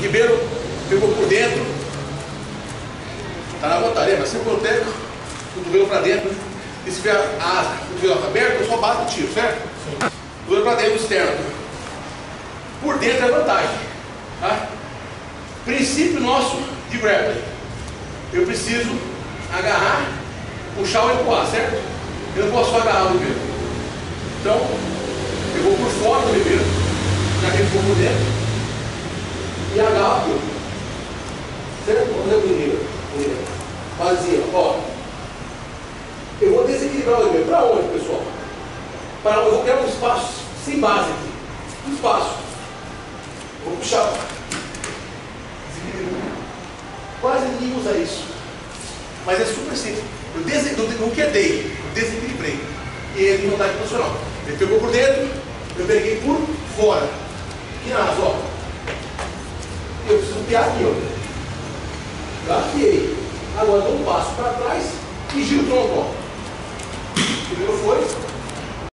Ribeiro pegou por dentro. Tá na vontade, mas sempre quando pega, cotovelo pra dentro. E se tiver a cotovelo aberto, eu só bato o tiro, certo? Cotovelo pra dentro, externo. Por dentro é vantagem. Tá? Princípio nosso de grappling. Eu preciso agarrar, puxar ou empurrar, certo? Eu não posso só agarrar o Ribeiro. Então, eu vou por fora do Ribeiro, já que ele ficou por dentro, e agarro aqui. Certo? Onde é o Ribeiro? Vazia, ó. Eu vou desequilibrar o Ribeiro. Para onde, pessoal? Para onde? Eu vou criar um espaço sem base aqui. Um espaço. Vou puxar. Quase ninguém usa isso. Mas é super simples. Eu não quedei, eu desequilibrei. E ele não está funcional. Ele pegou por dentro, eu peguei por fora. Aqui na asa, ó. Eu preciso piar aqui, ó. Gafiei. Agora dou um passo para trás e giro o tronco, ó.